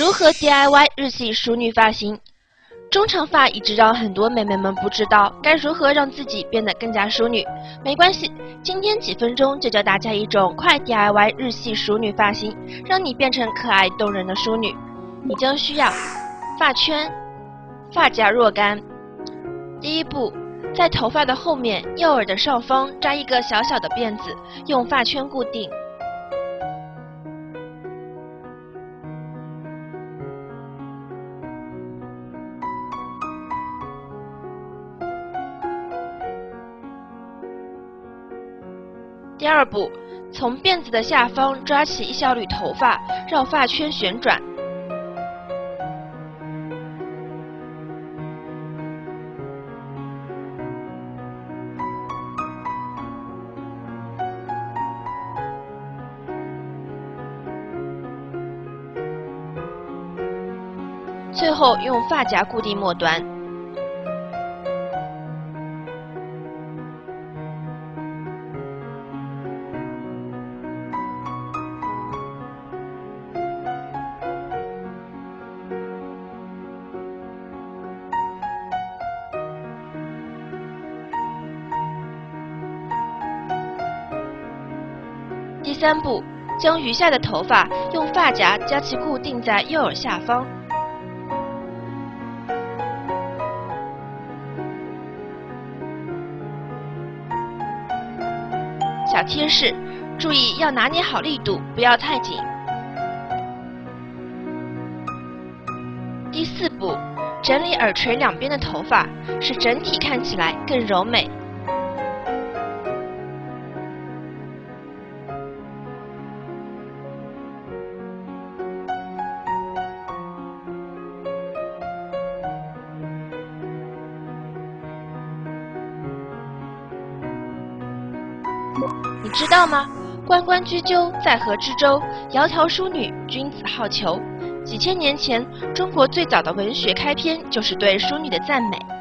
如何 DIY 日系淑女发型？中长发一直让很多美眉们不知道该如何让自己变得更加淑女。没关系，今天几分钟就教大家一种快 DIY 日系淑女发型，让你变成可爱动人的淑女。你将需要发圈、发夹若干。第一步，在头发的后面右耳的上方扎一个小小的辫子，用发圈固定。第二步，从辫子的下方抓起一小缕头发，绕发圈旋转。最后用发夹固定末端。第三步，将余下的头发用发夹将其固定在右耳下方。小贴士，注意要拿捏好力度，不要太紧。第四步，整理耳垂两边的头发，使整体看起来更柔美。你知道吗？关关雎鸠，在河之洲。窈窕淑女，君子好逑。几千年前，中国最早的文学开篇就是对淑女的赞美。